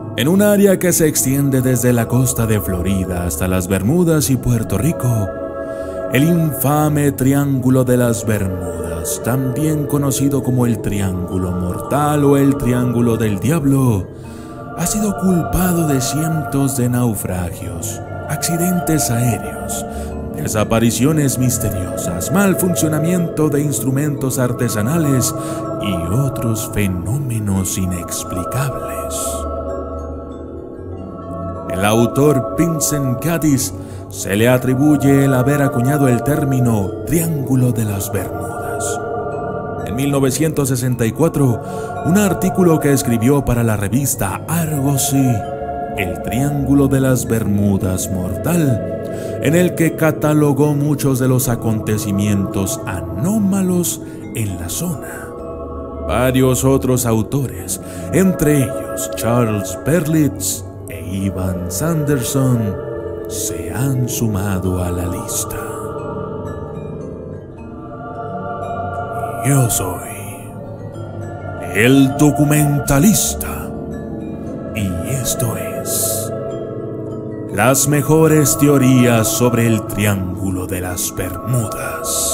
En un área que se extiende desde la costa de Florida hasta las Bermudas y Puerto Rico, el infame Triángulo de las Bermudas, también conocido como el Triángulo Mortal o el Triángulo del Diablo, ha sido culpado de cientos de naufragios, accidentes aéreos, desapariciones misteriosas, mal funcionamiento de instrumentos artesanales y otros fenómenos inexplicables. El autor Vincent Gaddis se le atribuye el haber acuñado el término Triángulo de las Bermudas. En 1964, un artículo que escribió para la revista Argosy, El Triángulo de las Bermudas Mortal, en el que catalogó muchos de los acontecimientos anómalos en la zona. Varios otros autores, entre ellos Charles Berlitz e Ivan Sanderson, se han sumado a la lista. Yo soy el documentalista y esto es las mejores teorías sobre el Triángulo de las Bermudas.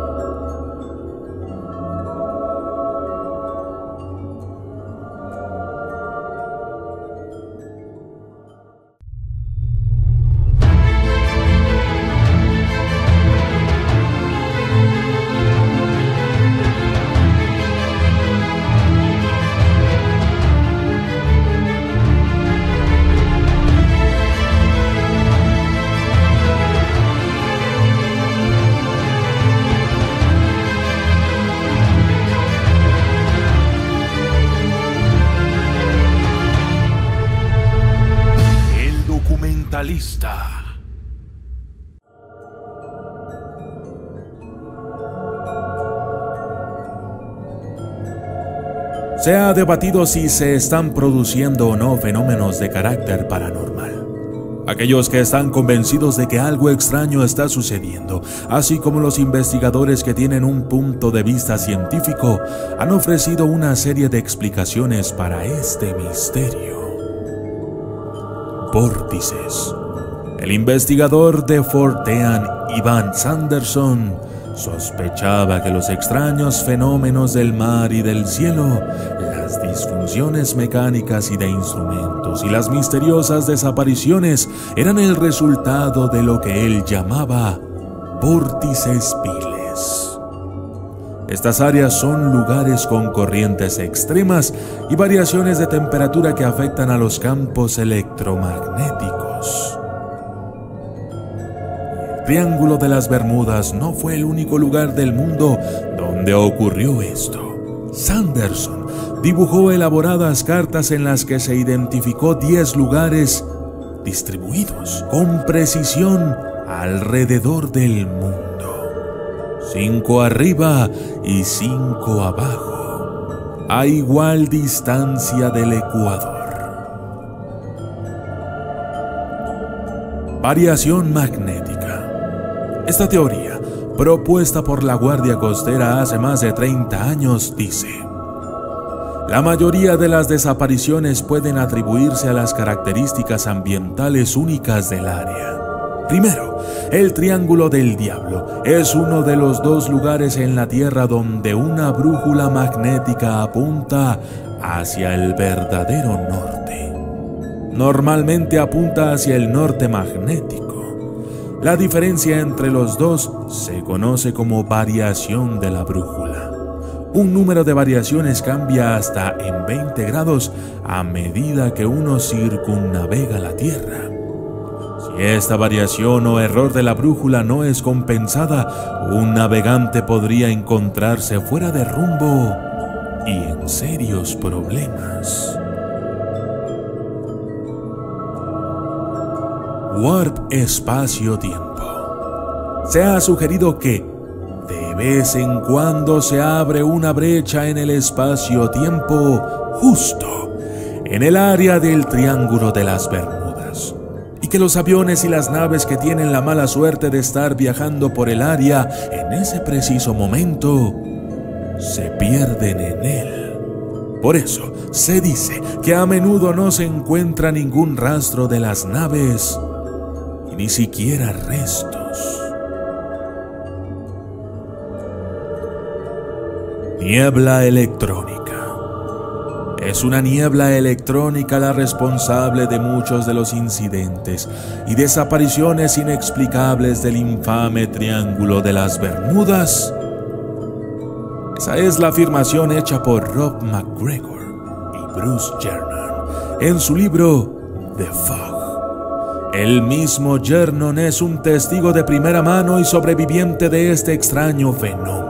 Se ha debatido si se están produciendo o no fenómenos de carácter paranormal. Aquellos que están convencidos de que algo extraño está sucediendo, así como los investigadores que tienen un punto de vista científico, han ofrecido una serie de explicaciones para este misterio. Vórtices. El investigador de Fort Dean, Ivan Sanderson, sospechaba que los extraños fenómenos del mar y del cielo, las disfunciones mecánicas y de instrumentos y las misteriosas desapariciones eran el resultado de lo que él llamaba vórtices piles. Estas áreas son lugares con corrientes extremas y variaciones de temperatura que afectan a los campos electromagnéticos. El Triángulo de las Bermudas no fue el único lugar del mundo donde ocurrió esto. Sanderson dibujó elaboradas cartas en las que se identificó 10 lugares distribuidos con precisión alrededor del mundo. 5 arriba y 5 abajo, a igual distancia del ecuador. Variación magnética. Esta teoría, propuesta por la Guardia Costera hace más de 30 años, dice: la mayoría de las desapariciones pueden atribuirse a las características ambientales únicas del área. Primero, el Triángulo del Diablo es uno de los 2 lugares en la Tierra donde una brújula magnética apunta hacia el verdadero norte. Normalmente apunta hacia el norte magnético. La diferencia entre los dos se conoce como variación de la brújula. Un número de variaciones cambia hasta en 20 grados a medida que uno circunnavega la Tierra. Si esta variación o error de la brújula no es compensada, un navegante podría encontrarse fuera de rumbo y en serios problemas. Warp espacio-tiempo. Se ha sugerido que de vez en cuando se abre una brecha en el espacio-tiempo justo en el área del Triángulo de las Bermudas, y que los aviones y las naves que tienen la mala suerte de estar viajando por el área en ese preciso momento se pierden en él. Por eso se dice que a menudo no se encuentra ningún rastro de las naves y ni siquiera restos. Niebla electrónica. Es una niebla electrónica la responsable de muchos de los incidentes y desapariciones inexplicables del infame Triángulo de las Bermudas. Esa es la afirmación hecha por Rob MacGregor y Bruce Jernon en su libro The Fog. El mismo Jernon es un testigo de primera mano y sobreviviente de este extraño fenómeno.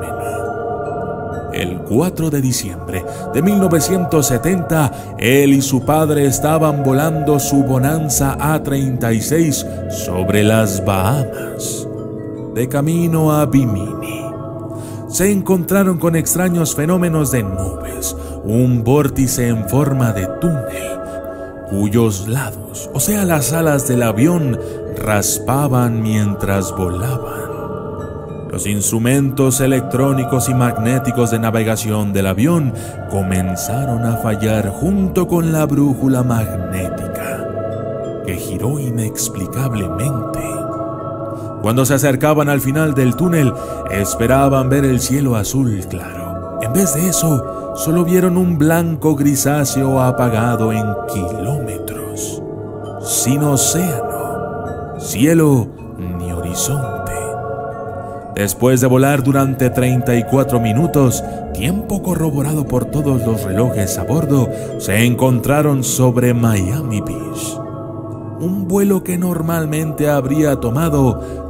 El 4 de diciembre de 1970, él y su padre estaban volando su Bonanza A-36 sobre las Bahamas, de camino a Bimini. Se encontraron con extraños fenómenos de nubes, un vórtice en forma de túnel, cuyos lados, o sea las alas del avión, raspaban mientras volaban. Los instrumentos electrónicos y magnéticos de navegación del avión comenzaron a fallar junto con la brújula magnética, que giró inexplicablemente. Cuando se acercaban al final del túnel, esperaban ver el cielo azul claro. En vez de eso, solo vieron un blanco grisáceo apagado en kilómetros, sin océano, cielo ni horizonte. Después de volar durante 34 minutos, tiempo corroborado por todos los relojes a bordo, se encontraron sobre Miami Beach. Un vuelo que normalmente habría tomado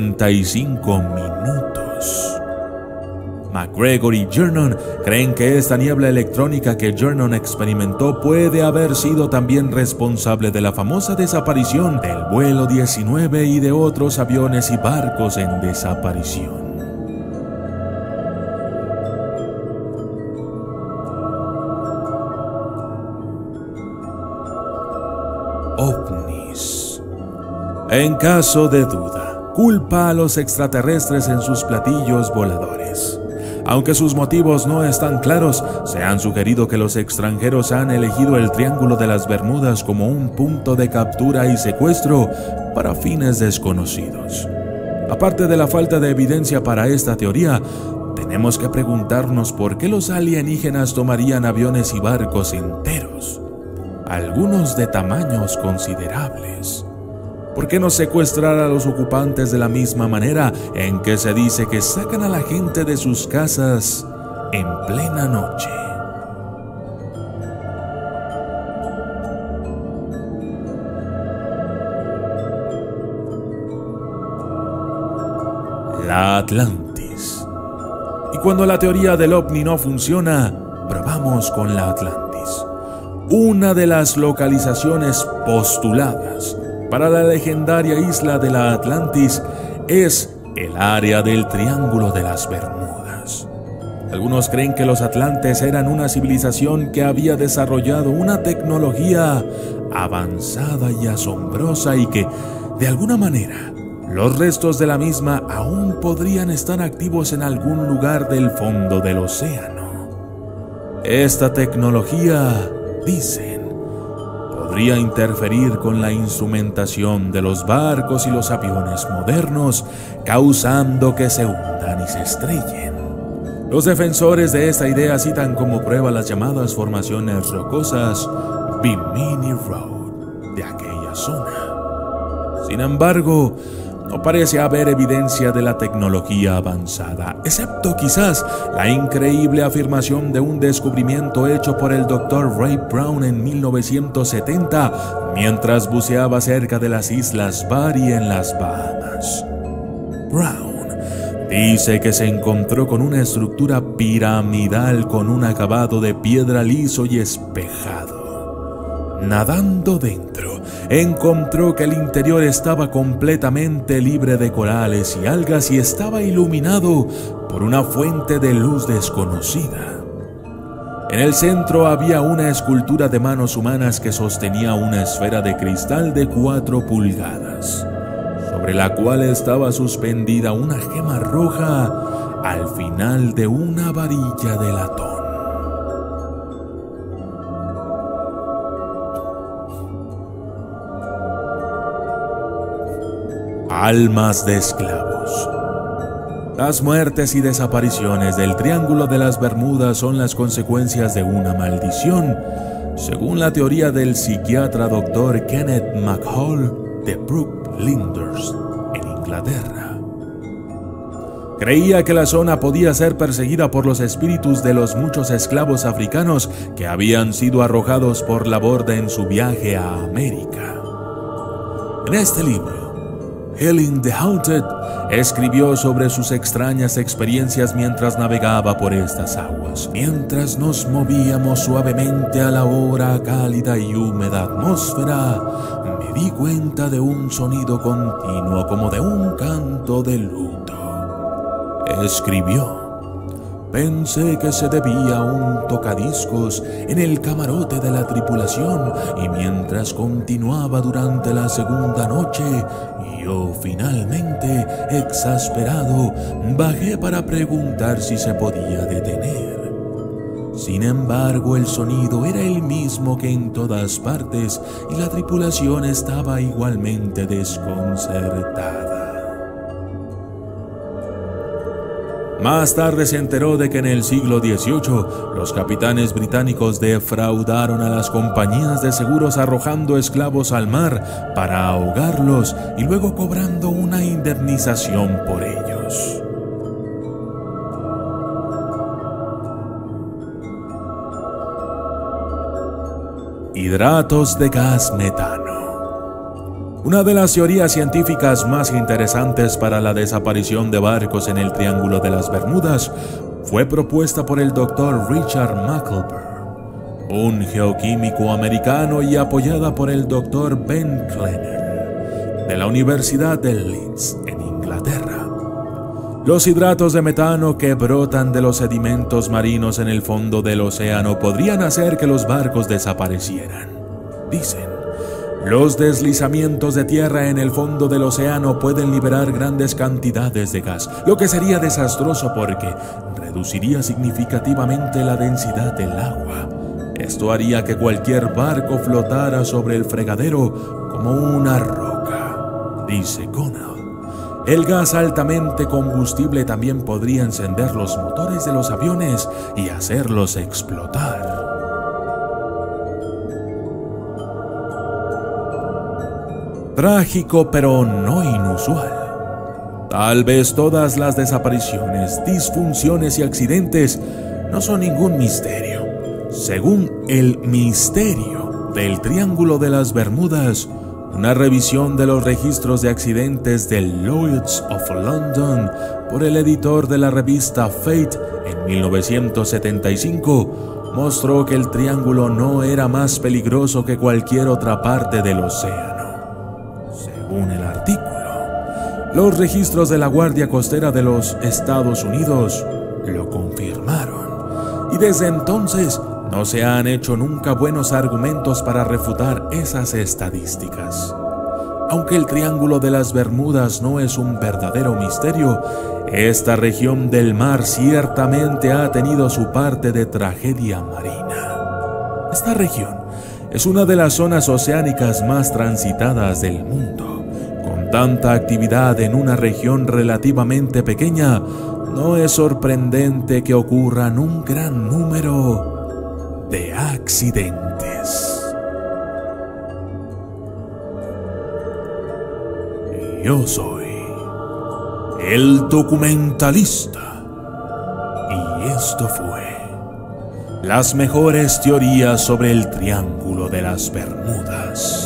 75 minutos. MacGregor y Jernon creen que esta niebla electrónica que Jernon experimentó puede haber sido también responsable de la famosa desaparición del vuelo 19 y de otros aviones y barcos en desaparición. OVNIs. En caso de duda, culpa a los extraterrestres en sus platillos voladores. Aunque sus motivos no están claros, se han sugerido que los extranjeros han elegido el Triángulo de las Bermudas como un punto de captura y secuestro para fines desconocidos. Aparte de la falta de evidencia para esta teoría, tenemos que preguntarnos por qué los alienígenas tomarían aviones y barcos enteros, algunos de tamaños considerables. ¿Por qué no secuestrar a los ocupantes de la misma manera en que se dice que sacan a la gente de sus casas en plena noche? La Atlantis. Y cuando la teoría del ovni no funciona, probamos con la Atlantis, una de las localizaciones postuladas para la legendaria isla de la Atlantis es el área del Triángulo de las Bermudas. Algunos creen que los atlantes eran una civilización que había desarrollado una tecnología avanzada y asombrosa y que, de alguna manera, los restos de la misma aún podrían estar activos en algún lugar del fondo del océano. Esta tecnología, dicen, podría interferir con la instrumentación de los barcos y los aviones modernos, causando que se hundan y se estrellen. Los defensores de esta idea citan como prueba las llamadas formaciones rocosas Bimini Road de aquella zona. Sin embargo, no parece haber evidencia de la tecnología avanzada, excepto quizás la increíble afirmación de un descubrimiento hecho por el Dr. Ray Brown en 1970 mientras buceaba cerca de las Islas Bari en las Bahamas. Brown dice que se encontró con una estructura piramidal con un acabado de piedra liso y espejado. Nadando dentro, encontró que el interior estaba completamente libre de corales y algas y estaba iluminado por una fuente de luz desconocida. En el centro había una escultura de manos humanas que sostenía una esfera de cristal de 4 pulgadas, sobre la cual estaba suspendida una gema roja al final de una varilla de latón. Almas de esclavos. Las muertes y desapariciones del Triángulo de las Bermudas son las consecuencias de una maldición, según la teoría del psiquiatra Dr. Kenneth McCall de Brook Linders, en Inglaterra. Creía que la zona podía ser perseguida por los espíritus de los muchos esclavos africanos que habían sido arrojados por la borda en su viaje a América. En este libro, Healing the Haunted escribió sobre sus extrañas experiencias mientras navegaba por estas aguas. Mientras nos movíamos suavemente a la ahora cálida y húmeda atmósfera, me di cuenta de un sonido continuo como de un canto de luto. Escribió. Pensé que se debía a un tocadiscos en el camarote de la tripulación, y mientras continuaba durante la segunda noche, yo finalmente, exasperado, bajé para preguntar si se podía detener. Sin embargo, el sonido era el mismo que en todas partes y la tripulación estaba igualmente desconcertada. Más tarde se enteró de que en el siglo XVIII los capitanes británicos defraudaron a las compañías de seguros arrojando esclavos al mar para ahogarlos y luego cobrando una indemnización por ellos. Hidratos de gas metano. Una de las teorías científicas más interesantes para la desaparición de barcos en el Triángulo de las Bermudas fue propuesta por el Dr. Richard Mackelber, un geoquímico americano, y apoyada por el Dr. Ben Klenner, de la Universidad de Leeds, en Inglaterra. Los hidratos de metano que brotan de los sedimentos marinos en el fondo del océano podrían hacer que los barcos desaparecieran, dicen. Los deslizamientos de tierra en el fondo del océano pueden liberar grandes cantidades de gas, lo que sería desastroso porque reduciría significativamente la densidad del agua. Esto haría que cualquier barco flotara sobre el fregadero como una roca, dice Connell. El gas altamente combustible también podría encender los motores de los aviones y hacerlos explotar. Trágico pero no inusual. Tal vez todas las desapariciones, disfunciones y accidentes no son ningún misterio. Según el misterio del Triángulo de las Bermudas, una revisión de los registros de accidentes del Lloyd's of London por el editor de la revista Fate en 1975 mostró que el Triángulo no era más peligroso que cualquier otra parte del océano. Según el artículo, los registros de la Guardia Costera de los Estados Unidos lo confirmaron, y desde entonces no se han hecho nunca buenos argumentos para refutar esas estadísticas. Aunque el Triángulo de las Bermudas no es un verdadero misterio, esta región del mar ciertamente ha tenido su parte de tragedia marina. Esta región es una de las zonas oceánicas más transitadas del mundo. Con tanta actividad en una región relativamente pequeña, no es sorprendente que ocurran un gran número de accidentes. Yo soy el documentalista, y esto fue las mejores teorías sobre el Triángulo de las Bermudas.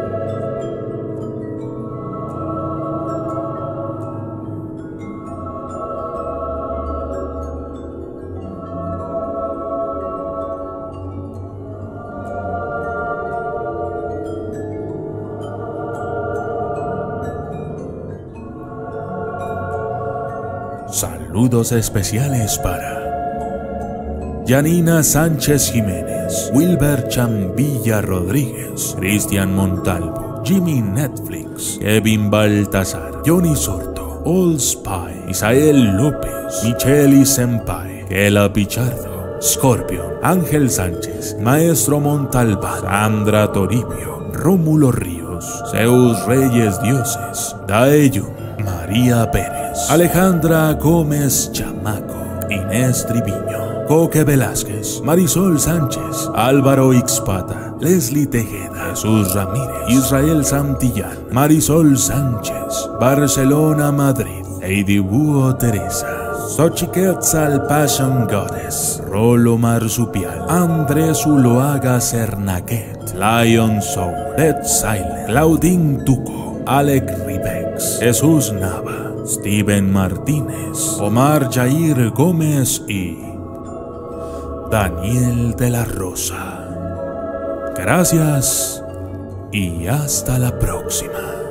Saludos especiales para Janina Sánchez Jiménez, Wilber Chambilla Rodríguez, Cristian Montalvo, Jimmy Netflix, Kevin Baltasar, Johnny Sorto, Old Spy, Isael López, Micheli Senpai, Kela Pichardo, Scorpion, Ángel Sánchez, Maestro Montalbán, Sandra Toribio, Rómulo Ríos, Santos, Zeus Reyes Dioses, Daeyun, María Pérez, Alejandra Gómez Chamaco, Inés Triviño, Coque Velázquez, Marisol Sánchez, Álvaro Ixpata, Leslie Tejeda, Jesús Ramírez, Israel Santillán, Marisol Sánchez, Barcelona Madrid, Heidi Búho Teresa, Xochiquetzal Passion Goddess, Rolo Marsupial, Andrés Uloaga Cernaquet, Lion Soul, Dead Silent, Claudine Tuco, Alec Ribex, Jesús Nava, Steven Martínez, Omar Jair Gómez y Daniel de la Rosa. Gracias y hasta la próxima.